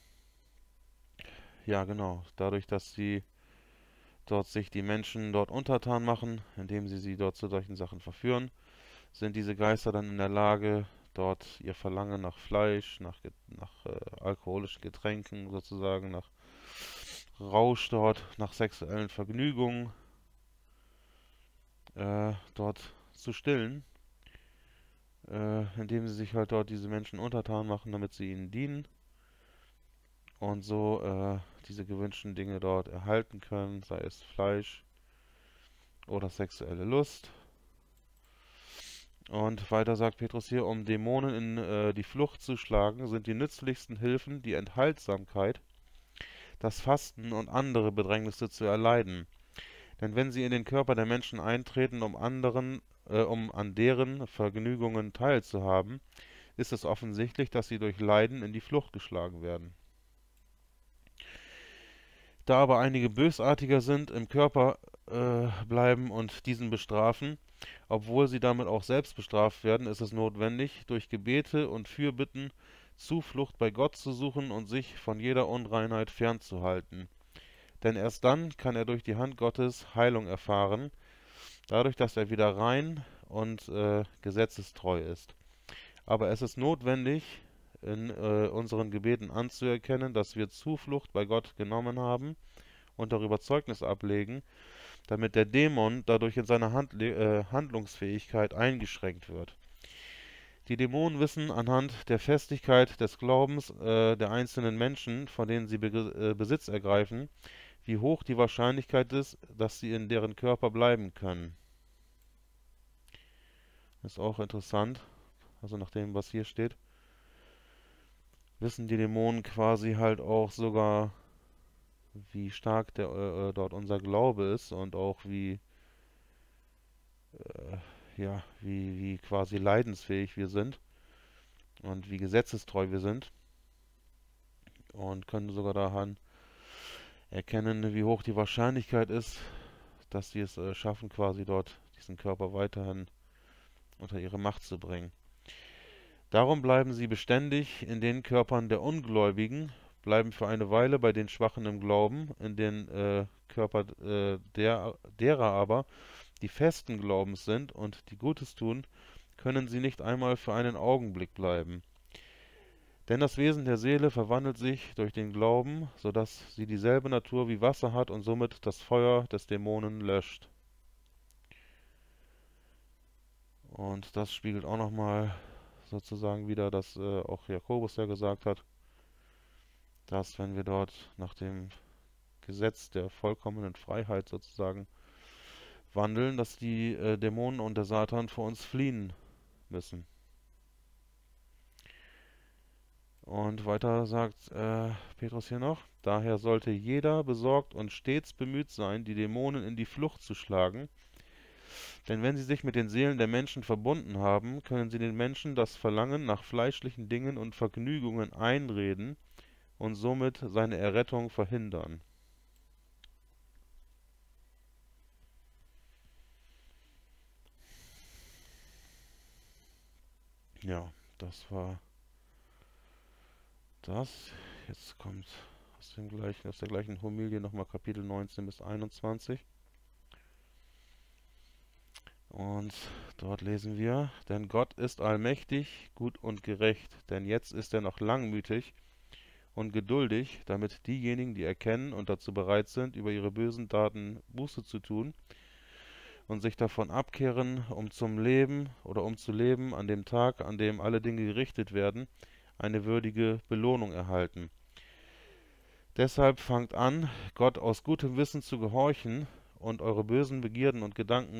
ja, genau, dadurch, dass sie dort sich die Menschen dort untertan machen, indem sie dort zu solchen Sachen verführen, sind diese Geister dann in der Lage, dort ihr Verlangen nach Fleisch, nach alkoholischen Getränken sozusagen, nach Rausch dort, nach sexuellen Vergnügungen dort zu stillen, indem sie sich halt dort diese Menschen untertan machen, damit sie ihnen dienen und so diese gewünschten Dinge dort erhalten können, sei es Fleisch oder sexuelle Lust. Und weiter sagt Petrus hier: Um Dämonen in die Flucht zu schlagen, sind die nützlichsten Hilfen die Enthaltsamkeit, das Fasten und andere Bedrängnisse zu erleiden. Denn wenn sie in den Körper der Menschen eintreten, um an deren Vergnügungen teilzuhaben, ist es offensichtlich, dass sie durch Leiden in die Flucht geschlagen werden. Da aber einige bösartiger sind, im Körper bleiben und diesen bestrafen, obwohl sie damit auch selbst bestraft werden, ist es notwendig, durch Gebete und Fürbitten Zuflucht bei Gott zu suchen und sich von jeder Unreinheit fernzuhalten. Denn erst dann kann er durch die Hand Gottes Heilung erfahren, dadurch, dass er wieder rein und gesetzestreu ist. Aber es ist notwendig, in unseren Gebeten anzuerkennen, dass wir Zuflucht bei Gott genommen haben und darüber Zeugnis ablegen, damit der Dämon dadurch in seiner Handlungsfähigkeit eingeschränkt wird. Die Dämonen wissen anhand der Festigkeit des Glaubens der einzelnen Menschen, von denen sie Besitz ergreifen, wie hoch die Wahrscheinlichkeit ist, dass sie in deren Körper bleiben können. Das ist auch interessant, also nach dem, was hier steht, wissen die Dämonen quasi halt auch sogar, wie stark dort unser Glaube ist und auch wie quasi leidensfähig wir sind und wie gesetzestreu wir sind und können sogar daran erkennen, wie hoch die Wahrscheinlichkeit ist, dass sie es schaffen, quasi dort diesen Körper weiterhin unter ihre Macht zu bringen. Darum bleiben sie beständig in den Körpern der Ungläubigen, bleiben für eine Weile bei den Schwachen im Glauben, in den Körper derer aber, die festen Glaubens sind und die Gutes tun, können sie nicht einmal für einen Augenblick bleiben. Denn das Wesen der Seele verwandelt sich durch den Glauben, so dass sie dieselbe Natur wie Wasser hat und somit das Feuer des Dämonen löscht. Und das spiegelt auch nochmal sozusagen wieder, dass auch Jakobus ja gesagt hat, dass wenn wir dort nach dem Gesetz der vollkommenen Freiheit sozusagen wandeln, dass die Dämonen und der Satan vor uns fliehen müssen. Und weiter sagt Petrus hier noch, daher sollte jeder besorgt und stets bemüht sein, die Dämonen in die Flucht zu schlagen, denn wenn sie sich mit den Seelen der Menschen verbunden haben, können sie den Menschen das Verlangen nach fleischlichen Dingen und Vergnügungen einreden und somit seine Errettung verhindern. Ja, das war das. Jetzt kommt aus der gleichen Homilie nochmal Kapitel 19 bis 21. Und dort lesen wir, denn Gott ist allmächtig, gut und gerecht, denn jetzt ist er noch langmütig und geduldig, damit diejenigen, die erkennen und dazu bereit sind, über ihre bösen Taten Buße zu tun und sich davon abkehren, um zu leben, an dem Tag, an dem alle Dinge gerichtet werden, eine würdige Belohnung erhalten. Deshalb fangt an, Gott aus gutem Wissen zu gehorchen und bösen Begierden und Gedanken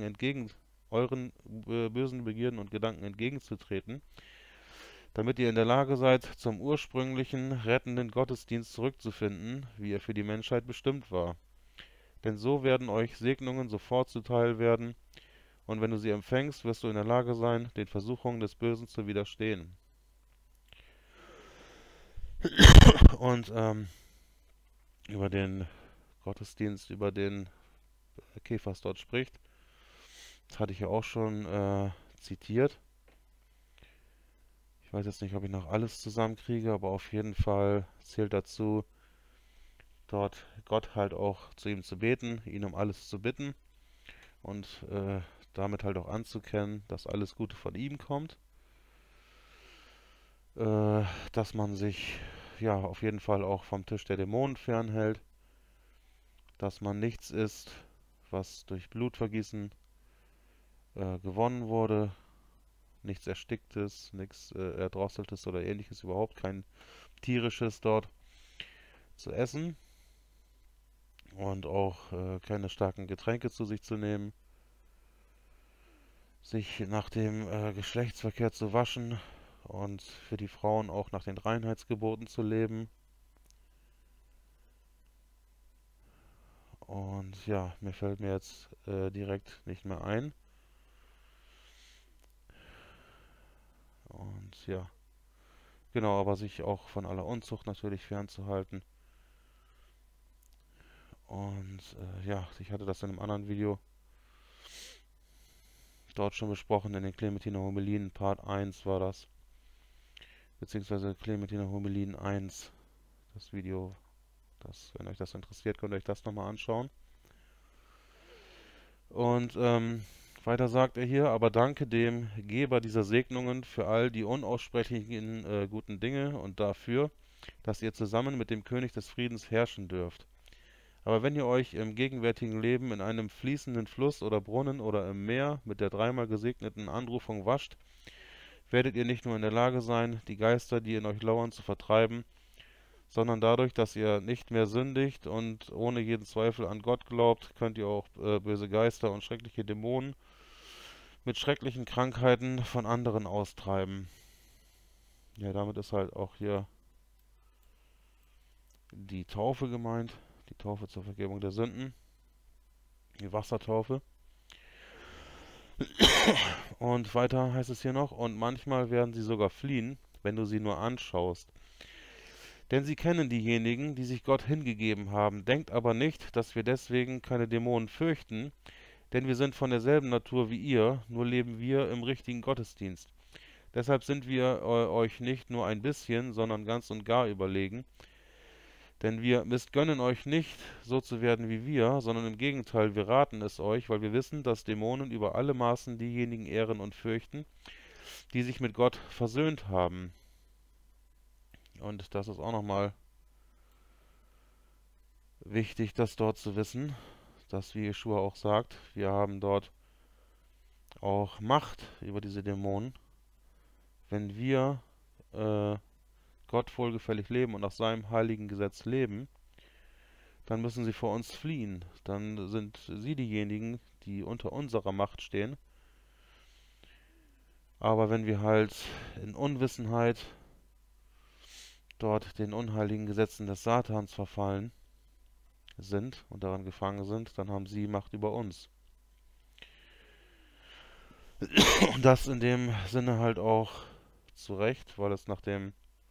entgegenzutreten, damit ihr in der Lage seid, zum ursprünglichen, rettenden Gottesdienst zurückzufinden, wie er für die Menschheit bestimmt war. Denn so werden euch Segnungen sofort zuteil werden, und wenn du sie empfängst, wirst du in der Lage sein, den Versuchungen des Bösen zu widerstehen. Und über den Gottesdienst, über den Kephas dort spricht, das hatte ich ja auch schon zitiert. Ich weiß jetzt nicht, ob ich noch alles zusammenkriege, aber auf jeden Fall zählt dazu, dort Gott halt auch zu ihm zu beten, ihn um alles zu bitten und damit halt auch anzukennen, dass alles Gute von ihm kommt. Dass man sich ja auf jeden Fall auch vom Tisch der Dämonen fernhält, dass man nichts isst, was durch Blutvergießen gewonnen wurde, nichts Ersticktes, nichts Erdrosseltes oder ähnliches, überhaupt kein tierisches dort zu essen und auch keine starken Getränke zu sich zu nehmen, sich nach dem Geschlechtsverkehr zu waschen und für die Frauen auch nach den Reinheitsgeboten zu leben. Und ja, mir fällt mir jetzt direkt nicht mehr ein. Und ja, genau, aber sich auch von aller Unzucht natürlich fernzuhalten. Und ja, ich hatte das in einem anderen Video dort schon besprochen, in den Clementiner Homilien, Part 1 war das. Beziehungsweise Clementiner Homilien 1, das Video. Wenn euch das interessiert, könnt ihr euch das nochmal anschauen. Und weiter sagt er hier, aber danke dem Geber dieser Segnungen für all die unaussprechlichen guten Dinge und dafür, dass ihr zusammen mit dem König des Friedens herrschen dürft. Aber wenn ihr euch im gegenwärtigen Leben in einem fließenden Fluss oder Brunnen oder im Meer mit der dreimal gesegneten Anrufung wascht, werdet ihr nicht nur in der Lage sein, die Geister, die in euch lauern, zu vertreiben, sondern dadurch, dass ihr nicht mehr sündigt und ohne jeden Zweifel an Gott glaubt, könnt ihr auch böse Geister und schreckliche Dämonen mit schrecklichen Krankheiten von anderen austreiben. Ja, damit ist halt auch hier die Taufe gemeint, die Taufe zur Vergebung der Sünden, die Wassertaufe. Und weiter heißt es hier noch, und manchmal werden sie sogar fliehen, wenn du sie nur anschaust. Denn sie kennen diejenigen, die sich Gott hingegeben haben. Denkt aber nicht, dass wir deswegen keine Dämonen fürchten, denn wir sind von derselben Natur wie ihr, nur leben wir im richtigen Gottesdienst. Deshalb sind wir euch nicht nur ein bisschen, sondern ganz und gar überlegen. Denn wir missgönnen euch nicht, so zu werden wie wir, sondern im Gegenteil, wir raten es euch, weil wir wissen, dass Dämonen über alle Maßen diejenigen ehren und fürchten, die sich mit Gott versöhnt haben. Und das ist auch nochmal wichtig, das dort zu wissen, dass, wie Jeschua auch sagt, wir haben dort auch Macht über diese Dämonen. Wenn wir Gott wohlgefällig leben und nach seinem heiligen Gesetz leben, dann müssen sie vor uns fliehen. Dann sind sie diejenigen, die unter unserer Macht stehen. Aber wenn wir halt in Unwissenheit dort den unheiligen Gesetzen des Satans verfallen sind und daran gefangen sind, dann haben sie Macht über uns. Und das in dem Sinne halt auch zu Recht, weil es nach dem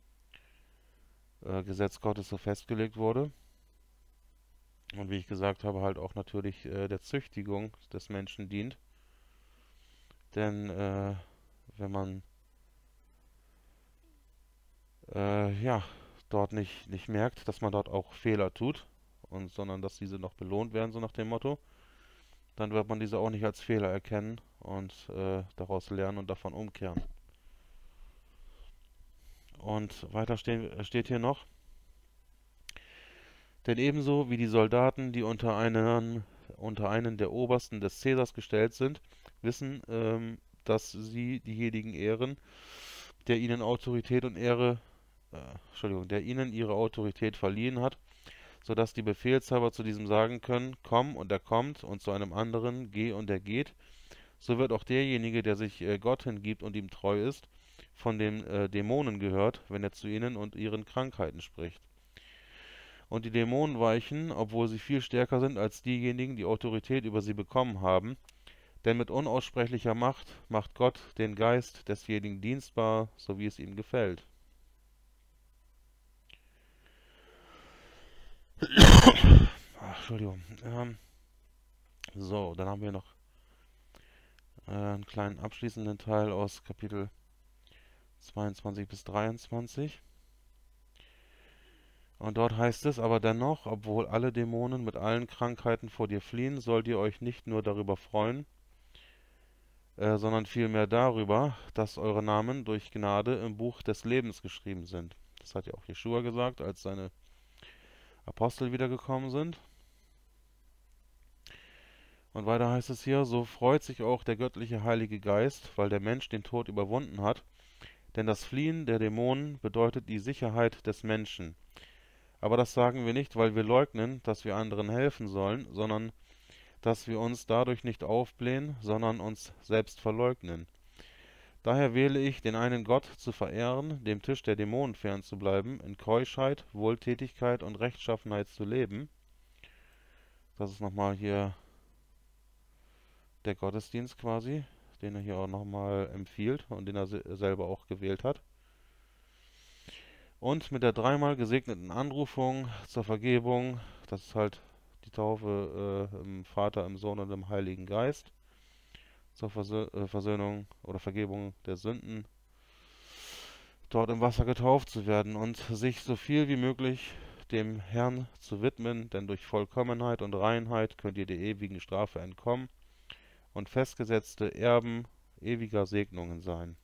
Gesetz Gottes so festgelegt wurde. Und wie ich gesagt habe, halt auch natürlich der Züchtigung des Menschen dient. Denn wenn man ja, dort nicht merkt, dass man dort auch Fehler tut, sondern dass diese noch belohnt werden, so nach dem Motto, dann wird man diese auch nicht als Fehler erkennen und daraus lernen und davon umkehren. Und weiter steht hier noch, denn ebenso wie die Soldaten, die unter einen der Obersten des Cäsars gestellt sind, wissen, dass sie diejenigen ehren, der ihnen der ihnen ihre Autorität verliehen hat, sodass die Befehlshaber zu diesem sagen können, komm und er kommt, und zu einem anderen, geh und er geht, so wird auch derjenige, der sich Gott hingibt und ihm treu ist, von den Dämonen gehört, wenn er zu ihnen und ihren Krankheiten spricht. Und die Dämonen weichen, obwohl sie viel stärker sind als diejenigen, die Autorität über sie bekommen haben, denn mit unaussprechlicher Macht macht Gott den Geist desjenigen dienstbar, so wie es ihm gefällt. Ach, Entschuldigung. So, dann haben wir noch einen kleinen abschließenden Teil aus Kapitel 22 bis 23. Und dort heißt es, aber dennoch, obwohl alle Dämonen mit allen Krankheiten vor dir fliehen, sollt ihr euch nicht nur darüber freuen, sondern vielmehr darüber, dass eure Namen durch Gnade im Buch des Lebens geschrieben sind. Das hat ja auch Jeschua gesagt, als seine Apostel wiedergekommen sind. Und weiter heißt es hier, so freut sich auch der göttliche Heilige Geist, weil der Mensch den Tod überwunden hat, denn das Fliehen der Dämonen bedeutet die Sicherheit des Menschen. Aber das sagen wir nicht, weil wir leugnen, dass wir anderen helfen sollen, sondern dass wir uns dadurch nicht aufblähen, sondern uns selbst verleugnen. Daher wähle ich, den einen Gott zu verehren, dem Tisch der Dämonen fernzubleiben, in Keuschheit, Wohltätigkeit und Rechtschaffenheit zu leben. Das ist nochmal hier der Gottesdienst quasi, den er hier auch nochmal empfiehlt und den er selber auch gewählt hat. Und mit der dreimal gesegneten Anrufung zur Vergebung, das ist halt die Taufe im Vater, im Sohn und im Heiligen Geist, zur Versöhnung oder Vergebung der Sünden, dort im Wasser getauft zu werden und sich so viel wie möglich dem Herrn zu widmen, denn durch Vollkommenheit und Reinheit könnt ihr der ewigen Strafe entkommen und festgesetzte Erben ewiger Segnungen sein.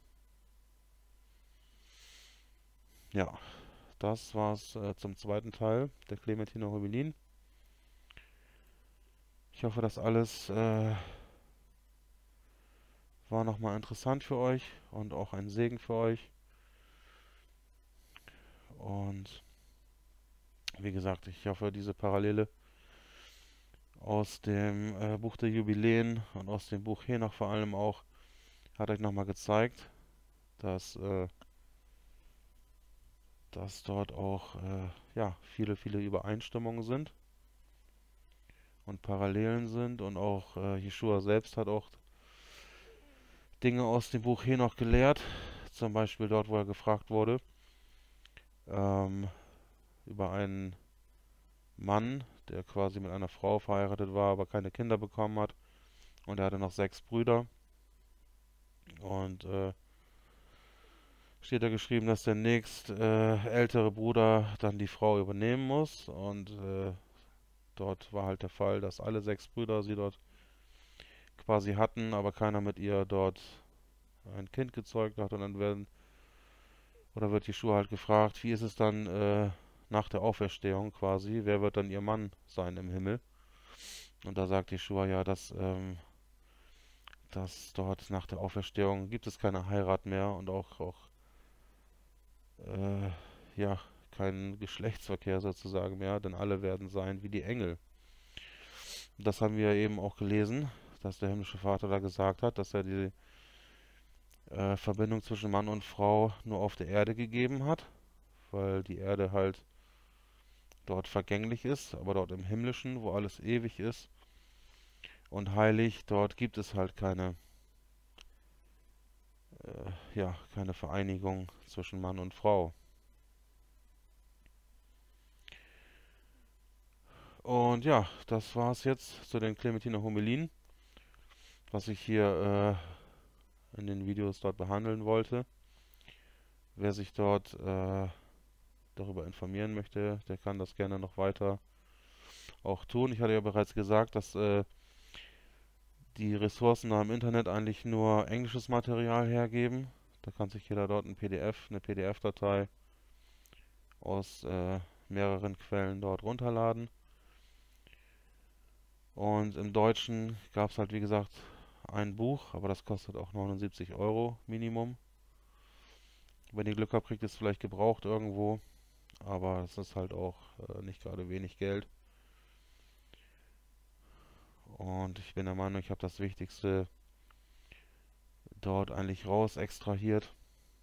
Ja, das war's zum zweiten Teil der Clementiner Homilien. Ich hoffe, das alles war nochmal interessant für euch und auch ein Segen für euch. Und wie gesagt, ich hoffe, diese Parallele aus dem Buch der Jubiläen und aus dem Buch Henoch vor allem auch hat euch nochmal gezeigt, dass dort auch ja, viele Übereinstimmungen sind und Parallelen sind, und auch Jeschua selbst hat auch Dinge aus dem Buch Henoch gelehrt, zum Beispiel dort, wo er gefragt wurde, ähm, über einen Mann, der quasi mit einer Frau verheiratet war, aber keine Kinder bekommen hat, und er hatte noch 6 Brüder, und steht da geschrieben, dass der nächst ältere Bruder dann die Frau übernehmen muss, und dort war halt der Fall, dass alle 6 Brüder sie dort quasi hatten, aber keiner mit ihr dort ein Kind gezeugt hat, und dann wird Jeschua halt gefragt, wie ist es dann nach der Auferstehung quasi, wer wird dann ihr Mann sein im Himmel? Und da sagt Jeschua ja, dass dort nach der Auferstehung gibt es keine Heirat mehr und auch ja, keinen Geschlechtsverkehr sozusagen mehr, denn alle werden sein wie die Engel. Das haben wir eben auch gelesen, dass der himmlische Vater da gesagt hat, dass er die Verbindung zwischen Mann und Frau nur auf der Erde gegeben hat, weil die Erde halt dort vergänglich ist, aber dort im Himmlischen, wo alles ewig ist und heilig, dort gibt es halt ja, keine Vereinigung zwischen Mann und Frau. Und ja, das war's jetzt zu den Clementiner Homelien, was ich hier in den Videos dort behandeln wollte. Wer sich dort darüber informieren möchte, der kann das gerne noch weiter auch tun. Ich hatte ja bereits gesagt, dass die Ressourcen da im Internet eigentlich nur englisches Material hergeben. Da kann sich jeder dort eine PDF-Datei aus mehreren Quellen dort runterladen. Und im Deutschen gab es halt, wie gesagt, ein Buch, aber das kostet auch 79 Euro Minimum. Wenn ihr Glück habt, kriegt ihr es vielleicht gebraucht irgendwo, aber es ist halt auch nicht gerade wenig Geld. Und ich bin der Meinung, ich habe das Wichtigste dort eigentlich raus extrahiert.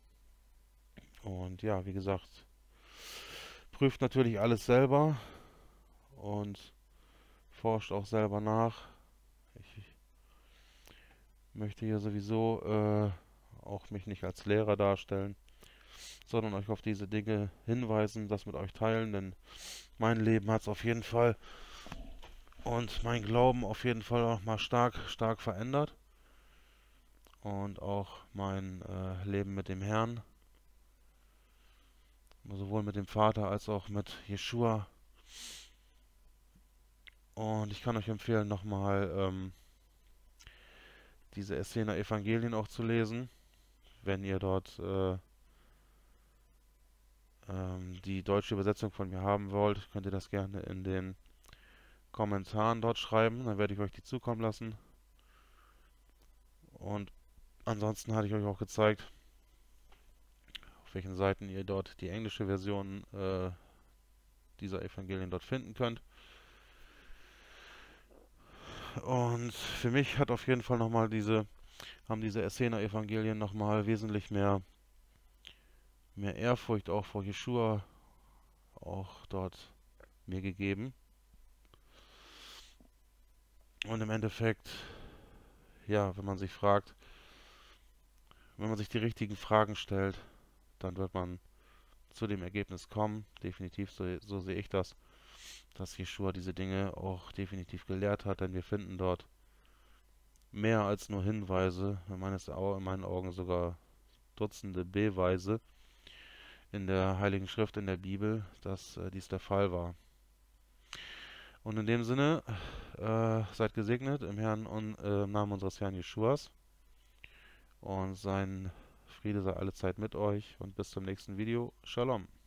Und ja, wie gesagt, prüft natürlich alles selber und forscht auch selber nach. Ich möchte hier sowieso auch mich nicht als Lehrer darstellen, sondern euch auf diese Dinge hinweisen, das mit euch teilen, denn mein Leben hat es auf jeden Fall und mein Glauben auf jeden Fall auch mal stark verändert, und auch mein Leben mit dem Herrn, sowohl mit dem Vater als auch mit Jeschua. Und ich kann euch empfehlen, nochmal diese Essener Evangelien auch zu lesen. Wenn ihr dort die deutsche Übersetzung von mir haben wollt, könnt ihr das gerne in den Kommentaren dort schreiben. Dann werde ich euch die zukommen lassen. Und ansonsten hatte ich euch auch gezeigt, auf welchen Seiten ihr dort die englische Version dieser Evangelien dort finden könnt. Und für mich hat auf jeden Fall nochmal haben diese Essener Evangelien nochmal wesentlich mehr Ehrfurcht auch vor Jeschua auch dort mir gegeben. Und im Endeffekt, ja, wenn man sich die richtigen Fragen stellt, dann wird man zu dem Ergebnis kommen. Definitiv, so sehe ich das, dass Jeschua diese Dinge auch definitiv gelehrt hat, denn wir finden dort mehr als nur Hinweise, in meinen Augen sogar Dutzende Beweise in der Heiligen Schrift, in der Bibel, dass dies der Fall war. Und in dem Sinne, seid gesegnet im Herrn und im Namen unseres Herrn Jeschuas, und sein Friede sei alle Zeit mit euch, und bis zum nächsten Video. Shalom.